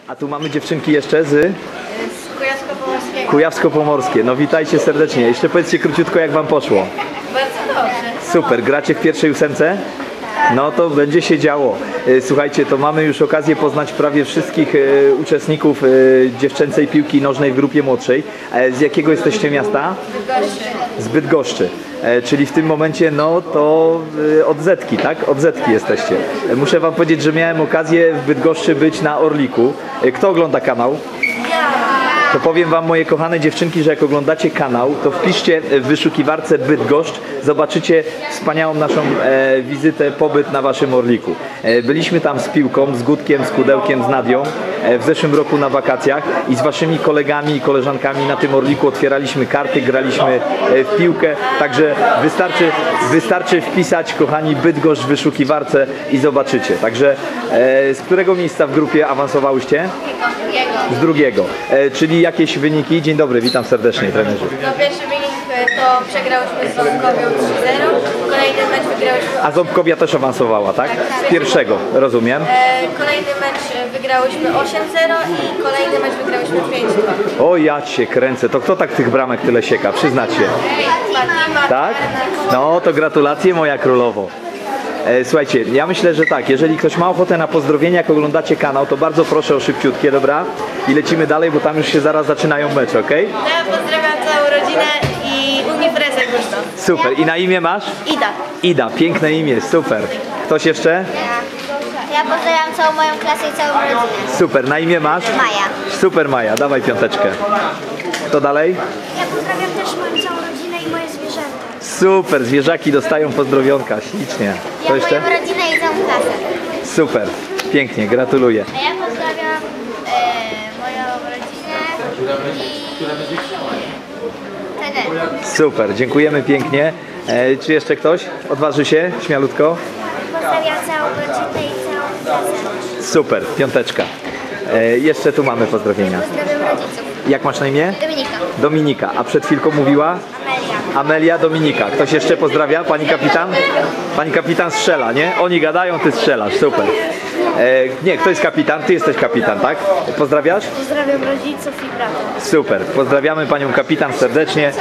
A tu mamy dziewczynki jeszcze z Kujawsko-Pomorskiego. Kujawsko-Pomorskie. No witajcie serdecznie. Jeszcze powiedzcie króciutko, jak wam poszło. Bardzo dobrze. Super. Gracie w pierwszej ósemce? No to będzie się działo. Słuchajcie, to mamy już okazję poznać prawie wszystkich uczestników dziewczęcej piłki nożnej w grupie młodszej. Z jakiego jesteście miasta? Bydgoszczy. Z Bydgoszczy. Czyli w tym momencie, no to od Zetki, tak? Od Zetki jesteście. Muszę wam powiedzieć, że miałem okazję w Bydgoszczy być na Orliku. Kto ogląda kanał? To powiem wam, moje kochane dziewczynki, że jak oglądacie kanał, to wpiszcie w wyszukiwarce Bydgoszcz, zobaczycie wspaniałą naszą wizytę, pobyt na waszym Orliku. Byliśmy tam z piłką, z Gutkiem, z Kudełkiem, z Nadią w zeszłym roku na wakacjach i z waszymi kolegami i koleżankami na tym Orliku otwieraliśmy karty, graliśmy w piłkę, także wystarczy wpisać, kochani, Bydgoszcz w wyszukiwarce i zobaczycie. Także z którego miejsca w grupie awansowałyście? Z drugiego. Czyli jakieś wyniki? Dzień dobry, witam serdecznie, trenerzy. No pierwszy wynik to przegrałyśmy z Ząbkowią 3-0, kolejny mecz wygrałyśmy... A Ząbkowia też awansowała, tak? Z pierwszego, rozumiem. Kolejny mecz wygrałyśmy 8-0 i kolejny mecz wygrałyśmy 5-2. O, ja cię kręcę. To kto tak tych bramek tyle sieka? Przyznać się. Tak? No to gratulacje, moja królowo. Słuchajcie, ja myślę, że tak, jeżeli ktoś ma ochotę na pozdrowienia, jak oglądacie kanał, to bardzo proszę o szybciutkie, dobra? I lecimy dalej, bo tam już się zaraz zaczynają mecze, okej? Ja pozdrawiam całą rodzinę i Unifresek Górno. Super. I na imię masz? Ida. Ida, piękne imię, super. Ktoś jeszcze? Ja pozdrawiam całą moją klasę i całą rodzinę. Super. Na imię masz? Maja. Super, Maja, dawaj piąteczkę. Kto dalej? Ja pozdrawiam też moją całą rodzinę i moje zwierzęta. Super, zwierzaki dostają pozdrowionka, ślicznie. Ja moją rodzinę i całą klasę. Super, pięknie, gratuluję. A ja pozdrawiam moją rodzinę i trenerów. Super, dziękujemy pięknie. Czy jeszcze ktoś odważy się? Śmialutko. Pozdrawiam całą rodzinę i całą klasę. Super, piąteczka. Jeszcze tu mamy pozdrowienia. Pozdrawiam rodziców. Jak masz na imię? Dominika. Dominika. A przed chwilką mówiła? Amelia. Amelia, Dominika. Ktoś jeszcze pozdrawia? Pani kapitan? Pani kapitan strzela, nie? Oni gadają, ty strzelasz. Super. Nie, kto jest kapitan? Ty jesteś kapitan, tak? Pozdrawiasz? Pozdrawiam rodziców i brata. Super. Pozdrawiamy panią kapitan serdecznie.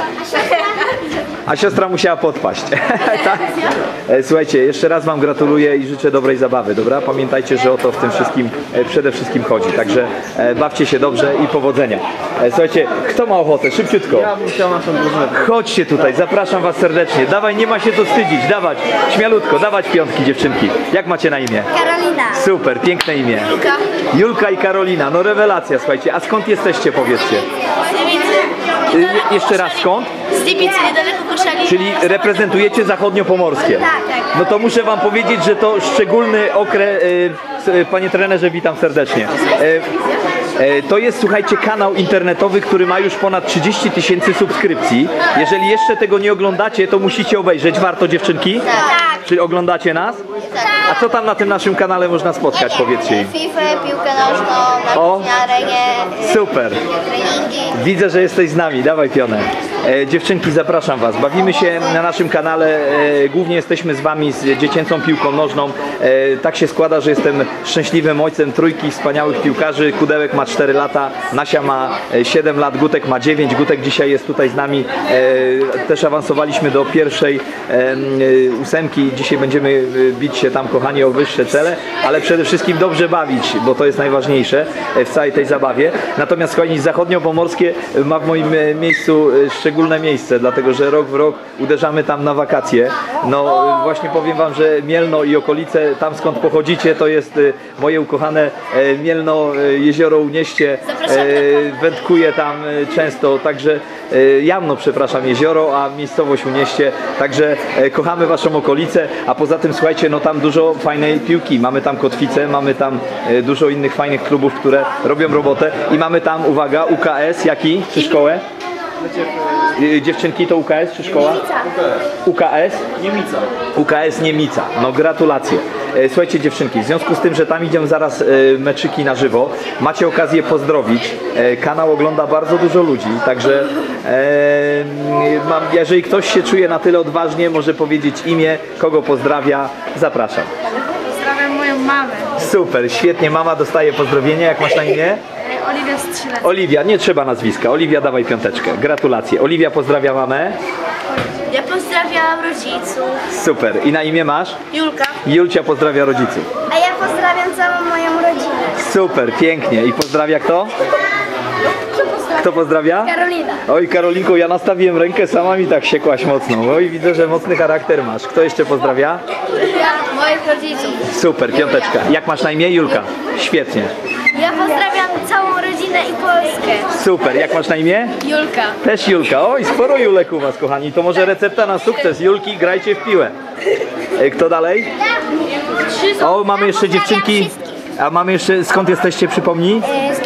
A siostra musiała podpaść. Tak? Słuchajcie, jeszcze raz wam gratuluję i życzę dobrej zabawy, dobra? Pamiętajcie, że o to w tym wszystkim przede wszystkim chodzi. Także bawcie się dobrze i powodzenia. Słuchajcie, kto ma ochotę? Szybciutko. Ja bym chciał naszą drużynę. Chodźcie tutaj, zapraszam was serdecznie. Dawaj, nie ma się to wstydzić. Dawać, śmialutko, dawać piątki, dziewczynki. Jak macie na imię? Karolina. Super, piękne imię. Julka. Julka i Karolina, no rewelacja, słuchajcie. A skąd jesteście, powiedzcie? Z Lipicy. Jeszcze raz skąd? Z Lipicy, niedaleko Koszali. Czyli reprezentujecie zachodniopomorskie. Tak. No to muszę wam powiedzieć, że to szczególny okres. Panie trenerze, witam serdecznie. To jest, słuchajcie, kanał internetowy, który ma już ponad 30 000 subskrypcji. Jeżeli jeszcze tego nie oglądacie, to musicie obejrzeć. Warto, dziewczynki? Tak. Czy oglądacie nas? A co tam na tym naszym kanale można spotkać, powiedzcie im? FIFA, piłkę nożną, O. na arenie, Super. treningi. Widzę, że jesteś z nami. Dawaj, pionę. Dziewczynki, zapraszam was. Bawimy się na naszym kanale. Głównie jesteśmy z wami z dziecięcą piłką nożną. Tak się składa, że jestem szczęśliwym ojcem trójki wspaniałych piłkarzy. Kudełek ma 4 lata, Nasia ma 7 lat, Gutek ma 9. Gutek dzisiaj jest tutaj z nami. Też awansowaliśmy do pierwszej ósemki. Dzisiaj będziemy bić się tam, kochani, o wyższe cele, ale przede wszystkim dobrze bawić, bo to jest najważniejsze w całej tej zabawie. Natomiast, kochani, zachodniopomorskie ma w moim miejscu szczególne miejsce, dlatego że rok w rok uderzamy tam na wakacje. No właśnie powiem wam, że Mielno i okolice, tam skąd pochodzicie, to jest moje ukochane Mielno, jezioro Unieście. Wędkuję tam często, także Jamno, przepraszam, jezioro, a miejscowość Unieście. Także kochamy waszą okolicę, a poza tym, słuchajcie, no tam dużo fajnej piłki. Mamy tam Kotwicę, mamy tam dużo innych fajnych klubów, które robią robotę i mamy tam, uwaga, UKS, jaki? Czy szkołę? Dziewczynki, to UKS czy szkoła? UKS? Niemica. UKS Niemica. No gratulacje. Słuchajcie, dziewczynki, w związku z tym, że tam idą zaraz meczyki na żywo, macie okazję pozdrowić. Kanał ogląda bardzo dużo ludzi, także jeżeli ktoś się czuje na tyle odważnie, może powiedzieć imię, kogo pozdrawia. Zapraszam. Pozdrawiam moją moją mamę. Super, świetnie, mama dostaje pozdrowienia. Jak masz na imię? Oliwia Strzelec. Oliwia, nie trzeba nazwiska. Oliwia, dawaj piąteczkę. Gratulacje. Oliwia pozdrawia mamę. Ja pozdrawiam rodziców. Super. I na imię masz? Julka. Julcia pozdrawia rodziców. A ja pozdrawiam całą moją rodzinę. Super, pięknie. I pozdrawia kto? Kto pozdrawia? Karolina. Oj, Karolinko, ja nastawiłem rękę, sama mi tak siekłaś mocno. Oj, widzę, że mocny charakter masz. Kto jeszcze pozdrawia? Ja moich rodziców. Super, piąteczka. Jak masz na imię? Julka. Świetnie. Ja pozdrawiam całą rodzinę i Polskę. Super. Jak masz na imię? Julka. Też Julka. Oj, sporo Julek u was, kochani. To może recepta na sukces. Julki, grajcie w piłę. Kto dalej? O, mamy jeszcze dziewczynki. A mamy jeszcze, skąd jesteście, przypomnij?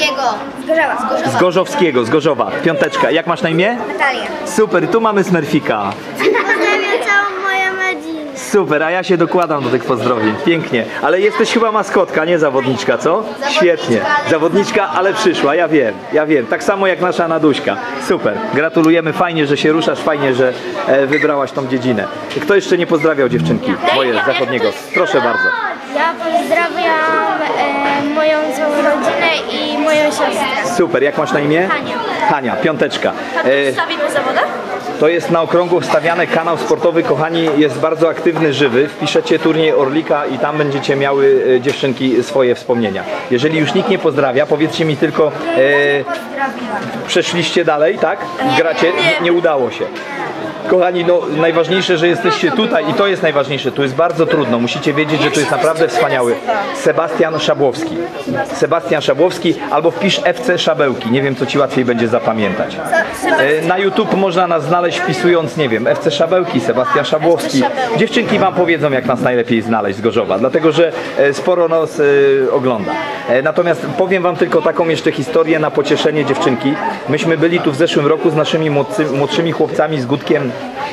Z Gorzowskiego, z Gorzowa. Piąteczka. Jak masz na imię? Natalia. Super, tu mamy Smurfika. Pozdrawiam całą moją rodzinę. Super, a ja się dokładam do tych pozdrowień. Pięknie. Ale jesteś chyba maskotka, nie zawodniczka, co? Świetnie. Zawodniczka, ale przyszła, ja wiem. Tak samo jak nasza Naduśka. Super. Gratulujemy, fajnie, że się ruszasz, fajnie, że wybrałaś tą dziedzinę. Kto jeszcze nie pozdrawiał dziewczynki moje z zachodniego? Proszę bardzo. Ja pozdrawiam moją całą rodzinę i moją siostrę. Super, jak masz na imię? Hania. Hania, piąteczka. Stawi po zawodach? To jest na okrągło wstawiany kanał sportowy, kochani, jest bardzo aktywny, żywy. Wpiszecie turniej Orlika i tam będziecie miały dziewczynki swoje wspomnienia. Jeżeli już nikt nie pozdrawia, powiedzcie mi tylko, przeszliście dalej, tak? Gracie? Nie udało się. Kochani, no najważniejsze, że jesteście tutaj i to jest najważniejsze, tu jest bardzo trudno, musicie wiedzieć, że to jest naprawdę wspaniały Sebastian Szabłowski. Sebastian Szabłowski albo wpisz FC Szabełki, nie wiem co ci łatwiej będzie zapamiętać. Na YouTube można nas znaleźć wpisując, nie wiem, FC Szabełki, Sebastian Szabłowski. Dziewczynki wam powiedzą jak nas najlepiej znaleźć z Gorzowa, dlatego że sporo nas ogląda. Natomiast powiem wam tylko taką jeszcze historię na pocieszenie dziewczynki. Myśmy byli tu w zeszłym roku z naszymi młodszymi chłopcami, z Gutkiem.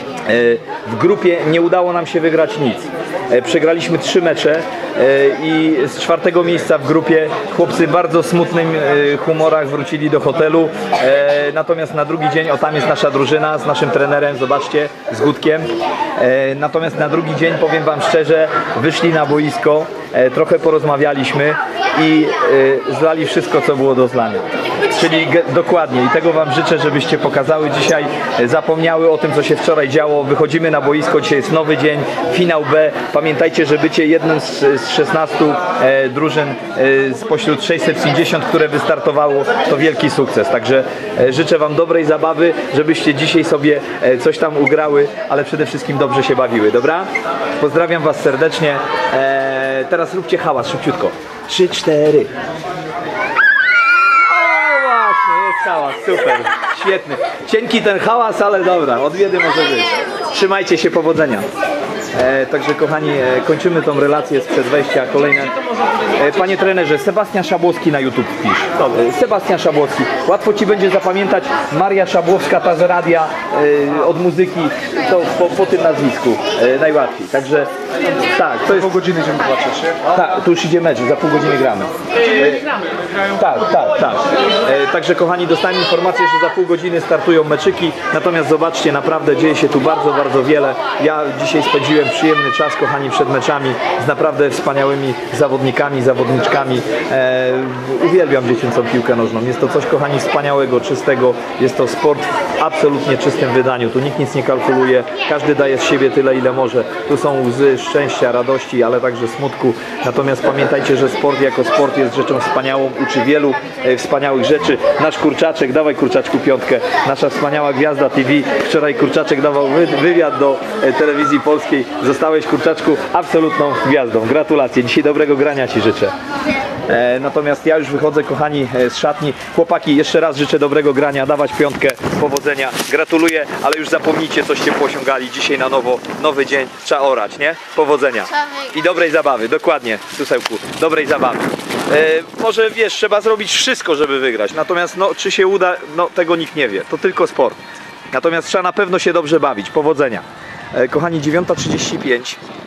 W grupie nie udało nam się wygrać nic. Przegraliśmy 3 mecze i z 4. miejsca w grupie chłopcy w bardzo smutnym humorach wrócili do hotelu. Natomiast na drugi dzień, o tam jest nasza drużyna z naszym trenerem, zobaczcie, z Gutkiem. Natomiast na drugi dzień, powiem wam szczerze, wyszli na boisko, trochę porozmawialiśmy i zlali wszystko, co było do zlania. Czyli dokładnie i tego wam życzę, żebyście pokazały dzisiaj, zapomniały o tym, co się wczoraj działo. Wychodzimy na boisko, dzisiaj jest nowy dzień, finał B. Pamiętajcie, że bycie jednym z 16 drużyn spośród 650, które wystartowało, to wielki sukces. Także życzę wam dobrej zabawy, żebyście dzisiaj sobie coś tam ugrały, ale przede wszystkim dobrze się bawiły, dobra? Pozdrawiam was serdecznie. Teraz róbcie hałas szybciutko. 3, 4. Jest hałas, super, świetny. Cienki ten hałas, ale dobra, od biedy może być. Trzymajcie się, powodzenia. Także kochani, kończymy tą relację sprzed wejścia. Kolejne. Panie trenerze, Sebastian Szabłowski na YouTube wpisz. Sebastian Szabłowski. Łatwo ci będzie zapamiętać. Maria Szabłowska, ta z radia, od muzyki, to po tym nazwisku najłatwiej. Także tak, to jest... Pół godziny idziemy patrzeć, nie? Tak, tu już idzie mecz, za pół godziny gramy. Tak. Także kochani, dostałem informację, że za pół godziny startują meczyki. Natomiast zobaczcie, naprawdę dzieje się tu bardzo, bardzo wiele. Ja dzisiaj spędziłem przyjemny czas, kochani, przed meczami z naprawdę wspaniałymi zawodnikami, zawodniczkami. Uwielbiam dziecięcą piłkę nożną. Jest to coś, kochani, wspaniałego, czystego. Jest to sport w absolutnie czystym wydaniu. Tu nikt nic nie kalkuluje. Każdy daje z siebie tyle, ile może. Tu są łzy szczęścia, radości, ale także smutku. Natomiast pamiętajcie, że sport jako sport jest rzeczą wspaniałą, uczy wielu wspaniałych rzeczy. Nasz Kurczaczek, dawaj Kurczaczku piątkę, nasza wspaniała gwiazda TV. Wczoraj Kurczaczek dawał wywiad do telewizji polskiej. Zostałeś, Kurczaczku, absolutną gwiazdą. Gratulacje, dzisiaj dobrego grania ci życzę. Natomiast ja już wychodzę, kochani, z szatni. Chłopaki, jeszcze raz życzę dobrego grania, dawać piątkę, powodzenia. Gratuluję, ale już zapomnijcie, coście osiągali dzisiaj na nowo. Nowy dzień, trzeba orać, nie? Powodzenia. I dobrej zabawy, dokładnie, Susełku, dobrej zabawy. Może wiesz, trzeba zrobić wszystko, żeby wygrać. Natomiast no, czy się uda, no tego nikt nie wie. To tylko sport. Natomiast trzeba na pewno się dobrze bawić. Powodzenia. Kochani, 9:35.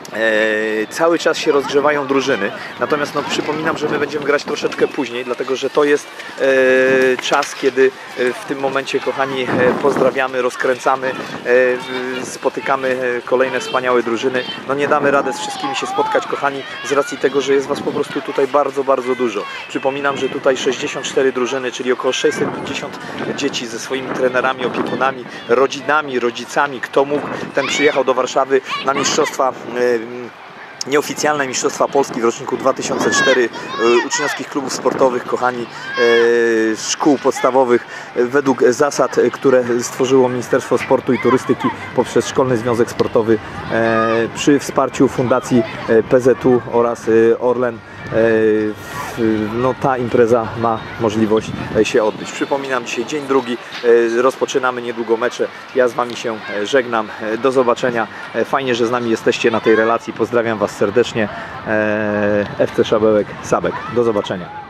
Cały czas się rozgrzewają drużyny, natomiast no, przypominam, że my będziemy grać troszeczkę później, dlatego że to jest czas, kiedy w tym momencie, kochani, pozdrawiamy, rozkręcamy, spotykamy kolejne wspaniałe drużyny. No nie damy rady z wszystkimi się spotkać, kochani, z racji tego, że jest Was po prostu tutaj bardzo, bardzo dużo. Przypominam, że tutaj 64 drużyny, czyli około 650 dzieci ze swoimi trenerami, opiekunami, rodzinami, rodzicami. Kto mógł, ten przyjechał do Warszawy na mistrzostwa, nieoficjalne Mistrzostwa Polski w roczniku 2004 uczniowskich klubów sportowych, kochani, szkół podstawowych według zasad, które stworzyło Ministerstwo Sportu i Turystyki poprzez Szkolny Związek Sportowy przy wsparciu Fundacji PZU oraz Orlen. No, ta impreza ma możliwość się odbyć. Przypominam, dzisiaj dzień drugi, rozpoczynamy niedługo mecze. Ja z Wami się żegnam. Do zobaczenia. Fajnie, że z nami jesteście na tej relacji. Pozdrawiam Was serdecznie. FC Szabełek, Sabek. Do zobaczenia.